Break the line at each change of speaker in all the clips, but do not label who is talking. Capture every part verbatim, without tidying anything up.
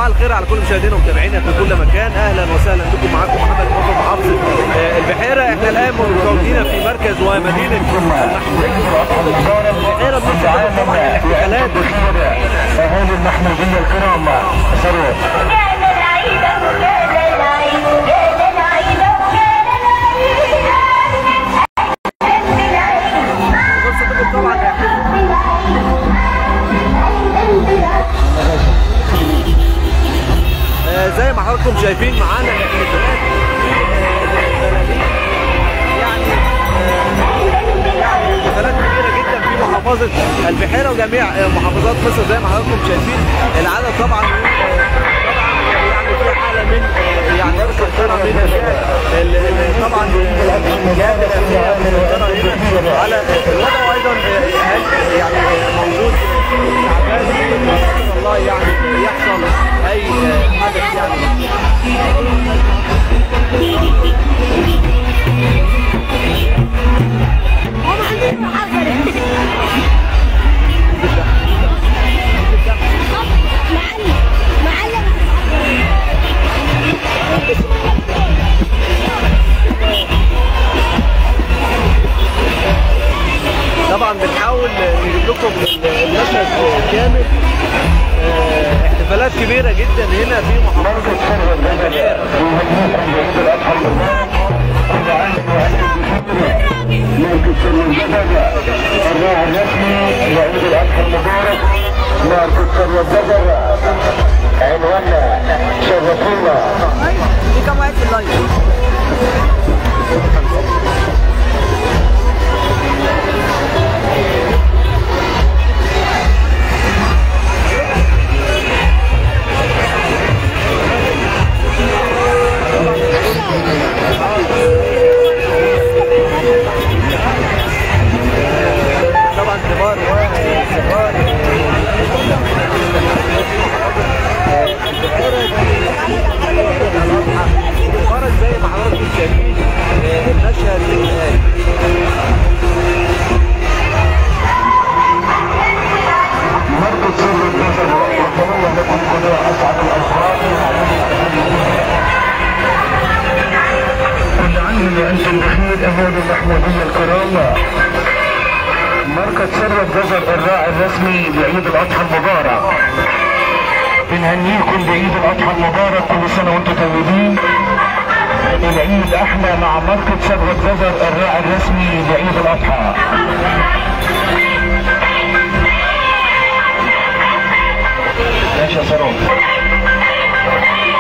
صباح الخير على كل مشاهدينا ومتابعينا في كل مكان. اهلا وسهلا بكم. معاكم محمد مصطفى محافظه البحيره. احنا الان متواجدين في مركز ومدينه البحيره. بنستعرض طبعا الاحتفالات
اهالي المحموديه الكرام. ثروت
طبعا زي ما حضراتكم شايفين معانا احتفالات يعني احتفالات كبيره جدا في محافظه البحيره وجميع محافظات مصر. زي ما حضراتكم شايفين العدد طبعا طبعا يعني في حاله من يعني السيطره من طبعا الجهات الامنيه السيطره هنا على الوضع، وايضا يعني موجود تعبان الله يعني يحصل اي حدث يعني. طبعا بنحاول نجيب لكم المشهد كامل. احتفالات كبيره جدا هنا في محافظه البحيره.
الراعي الرسمي لعيد الاضحى المبارك مركز ثروة جزر. عنواننا شرفونا.
دي كام واحد في اللايف؟ طبعا كبار وصغار البحيره زي ما حضراتكم شايفين المشهد الآن.
مركز ثروة جزر يتمنى لكم جميع اسعد الاوقات. كل عام وانتم بخير اهالي المحموديه الكرام. مركز ثروة جزر الراعي الرسمي لعيد الاضحى المبارك. بنهنيكم بعيد الاضحى المبارك، كل سنه وانتم طيبين. العيد احنا مع مركز ثروة جزر الراعي الرسمي لعيد الاضحى. ماشي يا ثروت.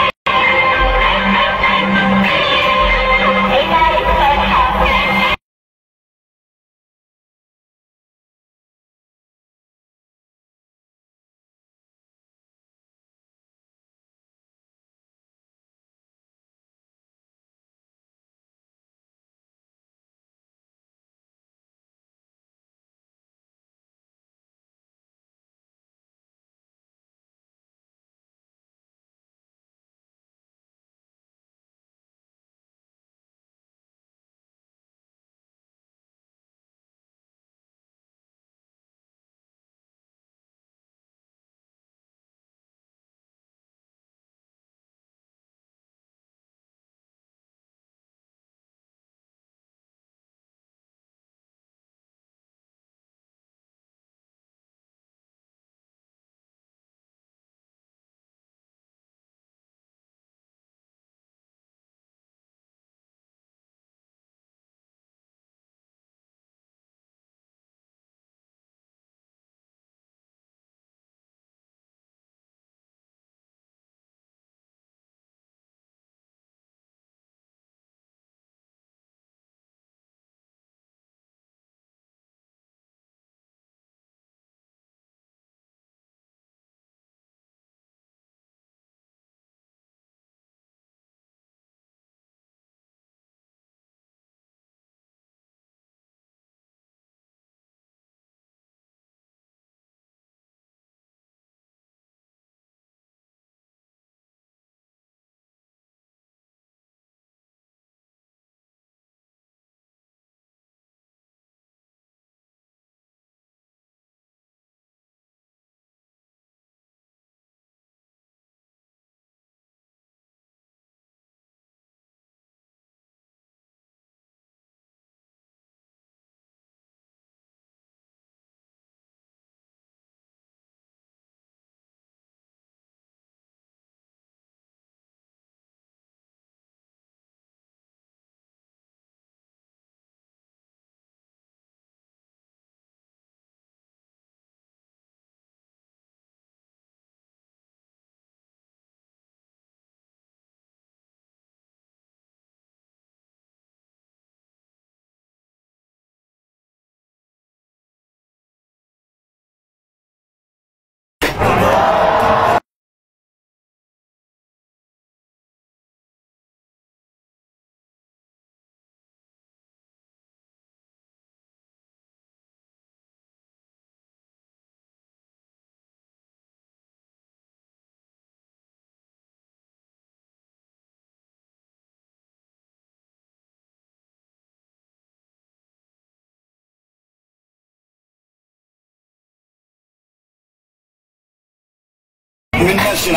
ماشي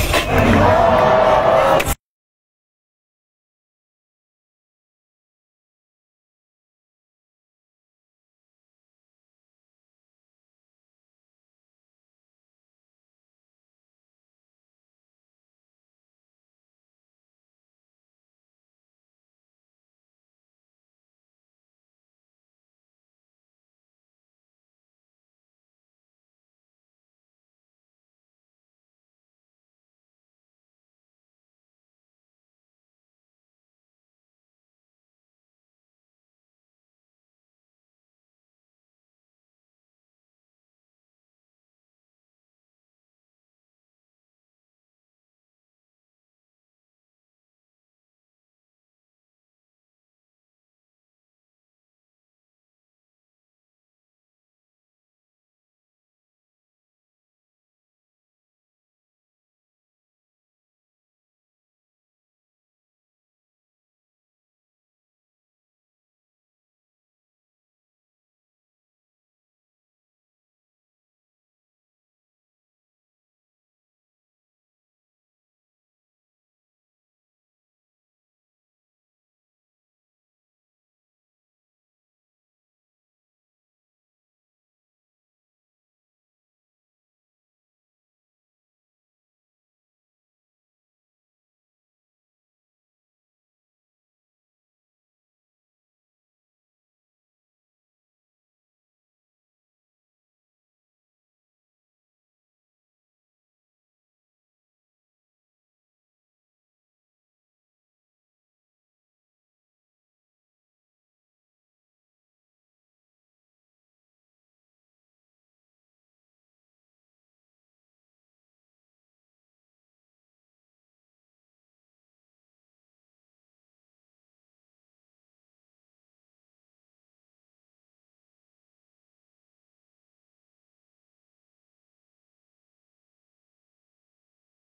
العيون.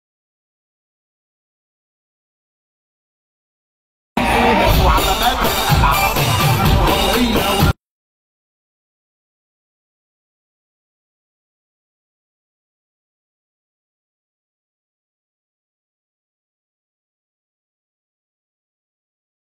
وعلامات